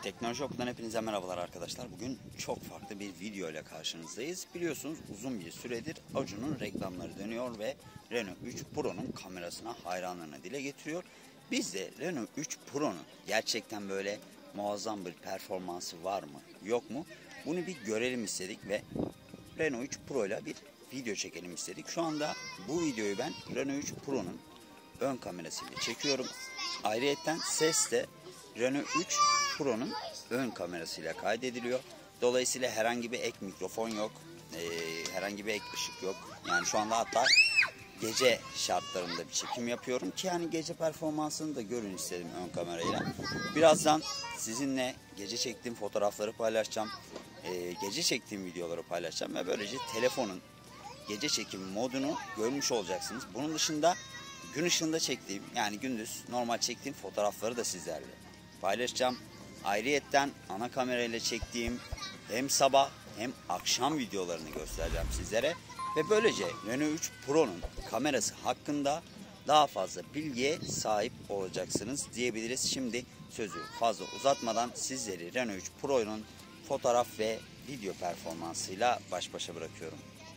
Teknoloji Okulu'dan hepinize merhabalar arkadaşlar. Bugün çok farklı bir video ile karşınızdayız. Biliyorsunuz uzun bir süredir Acun'un reklamları dönüyor ve Reno 3 Pro'nun kamerasına hayranlarını dile getiriyor. Biz de Reno 3 Pro'nun gerçekten böyle muazzam bir performansı var mı yok mu bunu bir görelim istedik ve Reno 3 Pro ile bir video çekelim istedik. Şu anda bu videoyu ben Reno 3 Pro'nun ön kamerasıyla çekiyorum. Ayrıyeten ses de Reno 3 Pro'nun ön kamerasıyla kaydediliyor. Dolayısıyla herhangi bir ek mikrofon yok. Herhangi bir ek ışık yok. Yani şu anda hatta gece şartlarında bir çekim yapıyorum ki yani gece performansını da görün istedim ön kamerayla. Birazdan sizinle gece çektiğim fotoğrafları paylaşacağım. Gece çektiğim videoları paylaşacağım ve böylece telefonun gece çekim modunu görmüş olacaksınız. Bunun dışında gün ışığında çektiğim, yani gündüz normal çektiğim fotoğrafları da sizlerle paylaşacağım. Ayrıyetten ana kamerayla çektiğim hem sabah hem akşam videolarını göstereceğim sizlere. Ve böylece Reno 3 Pro'nun kamerası hakkında daha fazla bilgiye sahip olacaksınız diyebiliriz. Şimdi sözü fazla uzatmadan sizleri Reno 3 Pro'nun fotoğraf ve video performansıyla baş başa bırakıyorum.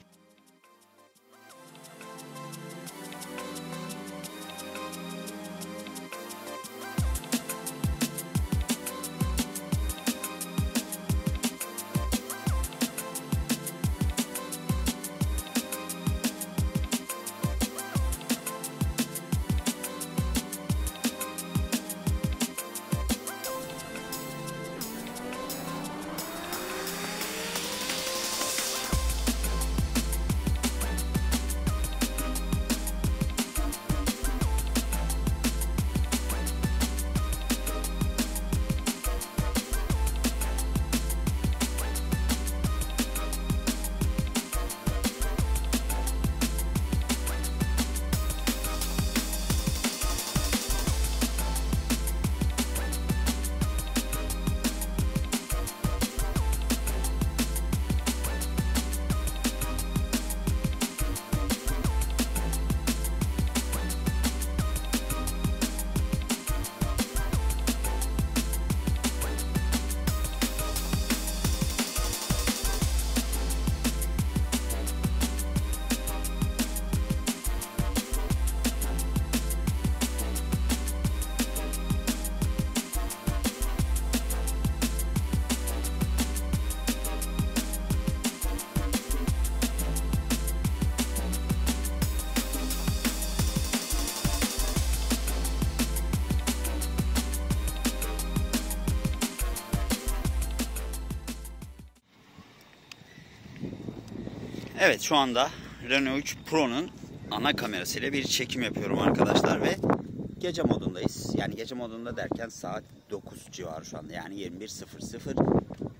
Evet, şu anda Reno 3 Pro'nun ana kamerasıyla bir çekim yapıyorum arkadaşlar ve gece modundayız. Yani gece modunda derken saat 9 civarı şu anda, yani 21.00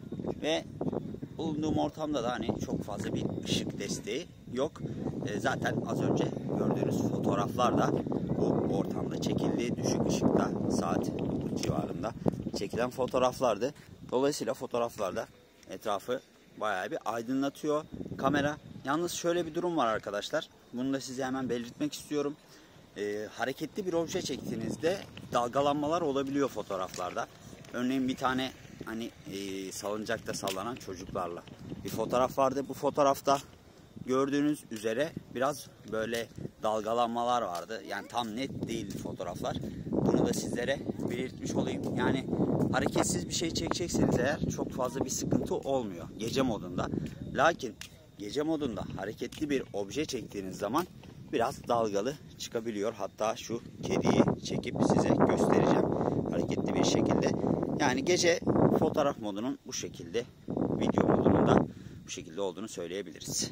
ve bulunduğum ortamda da hani çok fazla bir ışık desteği yok. Zaten az önce gördüğünüz fotoğraflar da bu ortamda çekildi. Düşük ışıkta saat 9 civarında çekilen fotoğraflardı. Dolayısıyla fotoğraflarda etrafı bayağı bir aydınlatıyor kamera. Yalnız şöyle bir durum var arkadaşlar. Bunu da size hemen belirtmek istiyorum. Hareketli bir obje çektiğinizde dalgalanmalar olabiliyor fotoğraflarda. Örneğin bir tane hani salıncakta sallanan çocuklarla bir fotoğraf vardı. Bu fotoğrafta gördüğünüz üzere biraz böyle dalgalanmalar vardı. Yani tam net değildi fotoğraflar. Bunu da sizlere belirtmiş olayım. Yani hareketsiz bir şey çekecekseniz eğer çok fazla bir sıkıntı olmuyor gece modunda. Lakin gece modunda hareketli bir obje çektiğiniz zaman biraz dalgalı çıkabiliyor. Hatta şu kediyi çekip size göstereceğim hareketli bir şekilde. Yani gece fotoğraf modunun bu şekilde, video modunun da bu şekilde olduğunu söyleyebiliriz.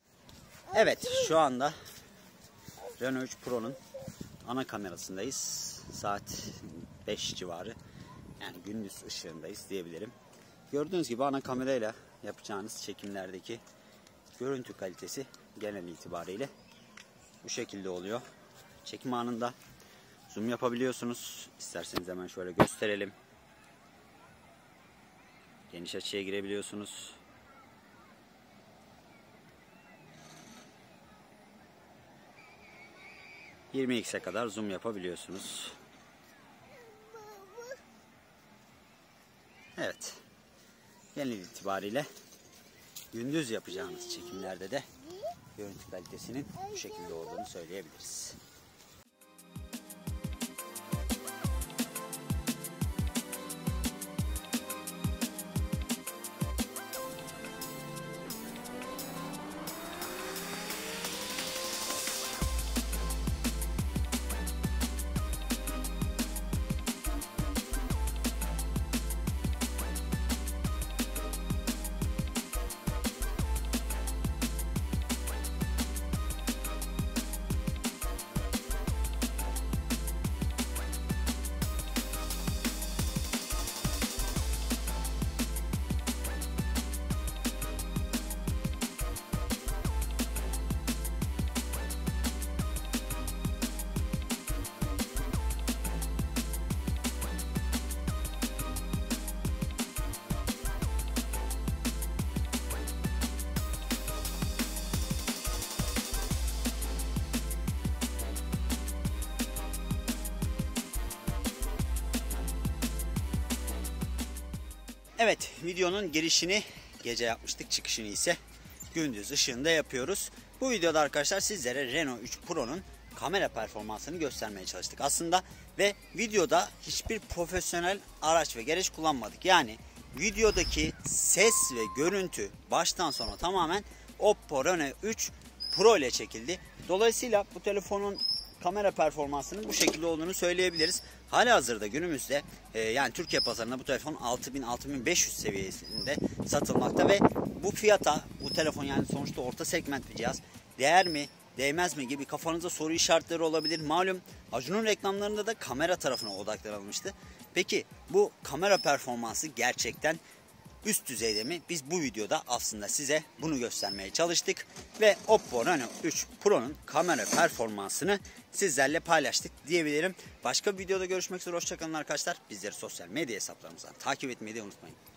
Evet, şu anda Reno 3 Pro'nun ana kamerasındayız. Saat 5 civarı. Yani gündüz ışığındayız diyebilirim. Gördüğünüz gibi ana kamerayla yapacağınız çekimlerdeki görüntü kalitesi genel itibariyle bu şekilde oluyor. Çekim anında zoom yapabiliyorsunuz. İsterseniz hemen şöyle gösterelim. Geniş açıya girebiliyorsunuz. 20x'e kadar zoom yapabiliyorsunuz. Evet. Genel itibariyle gündüz yapacağımız çekimlerde de görüntü kalitesinin bu şekilde olduğunu söyleyebiliriz. Evet, videonun girişini gece yapmıştık, çıkışını ise gündüz ışığında yapıyoruz. Bu videoda arkadaşlar sizlere Reno 3 Pro'nun kamera performansını göstermeye çalıştık aslında. Ve videoda hiçbir profesyonel araç ve gereç kullanmadık. Yani videodaki ses ve görüntü baştan sona tamamen Oppo Reno 3 Pro ile çekildi. Dolayısıyla bu telefonun kamera performansının bu şekilde olduğunu söyleyebiliriz. Halihazırda günümüzde yani Türkiye pazarında bu telefon 6000-6500 seviyesinde satılmakta ve bu fiyata bu telefon, yani sonuçta orta segment bir cihaz, değer mi değmez mi gibi kafanızda soru işaretleri olabilir. Malum Acun'un reklamlarında da kamera tarafına odaklanılmıştı. Peki bu kamera performansı gerçekten üst düzeyde mi? Biz bu videoda aslında size bunu göstermeye çalıştık ve Oppo Reno 3 Pro'nun kamera performansını sizlerle paylaştık diyebilirim. Başka bir videoda görüşmek üzere, hoşçakalın arkadaşlar. Bizleri sosyal medya hesaplarımızdan takip etmeyi de unutmayın.